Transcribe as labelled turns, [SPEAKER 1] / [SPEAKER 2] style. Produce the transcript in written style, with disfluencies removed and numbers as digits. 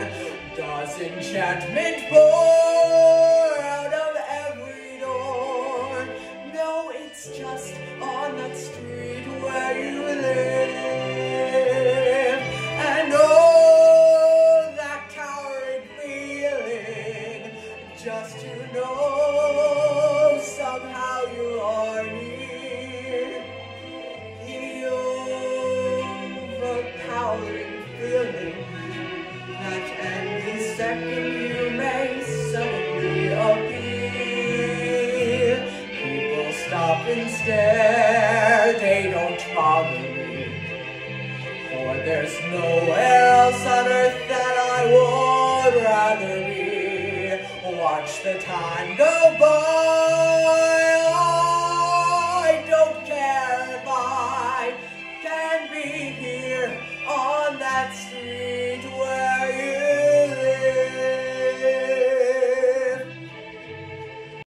[SPEAKER 1] Does enchantment pour out of every door? No, it's just on that street where you live. And oh, that cowering feeling, just to know somehow you are near. The overpowering feeling that any second you may suddenly appear. People stop and stare, they don't bother me, for there's nowhere else on earth that I would rather be. Watch the time go by.